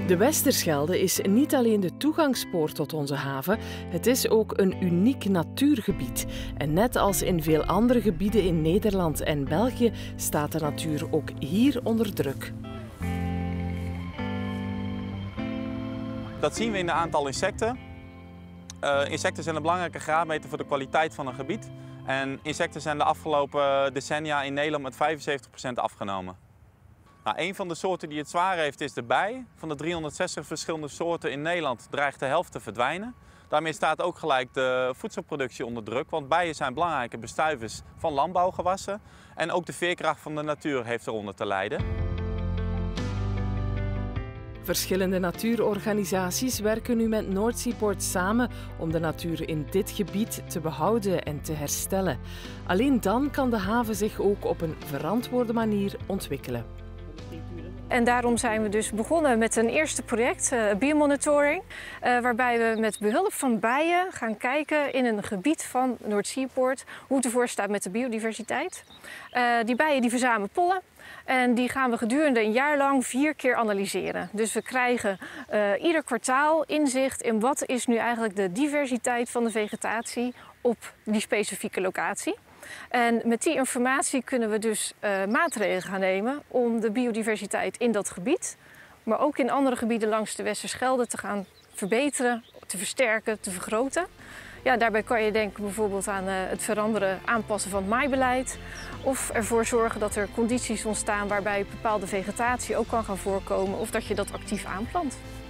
De Westerschelde is niet alleen de toegangspoort tot onze haven, het is ook een uniek natuurgebied. En net als in veel andere gebieden in Nederland en België staat de natuur ook hier onder druk. Dat zien we in het aantal insecten. Insecten zijn een belangrijke graadmeter voor de kwaliteit van een gebied. En insecten zijn de afgelopen decennia in Nederland met 75% afgenomen. Nou, een van de soorten die het zwaar heeft is de bij. Van de 360 verschillende soorten in Nederland dreigt de helft te verdwijnen. Daarmee staat ook gelijk de voedselproductie onder druk, want bijen zijn belangrijke bestuivers van landbouwgewassen. En ook de veerkracht van de natuur heeft eronder te lijden. Verschillende natuurorganisaties werken nu met Noordseaport samen om de natuur in dit gebied te behouden en te herstellen. Alleen dan kan de haven zich ook op een verantwoorde manier ontwikkelen. En daarom zijn we dus begonnen met een eerste project, biomonitoring, waarbij we met behulp van bijen gaan kijken in een gebied van Noordseaport hoe het ervoor staat met de biodiversiteit. Die bijen die verzamelen pollen en die gaan we gedurende een jaar lang 4 keer analyseren. Dus we krijgen ieder kwartaal inzicht in wat is nu eigenlijk de diversiteit van de vegetatie op die specifieke locatie. En met die informatie kunnen we dus maatregelen gaan nemen om de biodiversiteit in dat gebied, maar ook in andere gebieden langs de Westerschelde te gaan verbeteren, te versterken, te vergroten. Ja, daarbij kan je denken bijvoorbeeld aan het aanpassen van het maaibeleid of ervoor zorgen dat er condities ontstaan waarbij bepaalde vegetatie ook kan gaan voorkomen of dat je dat actief aanplant.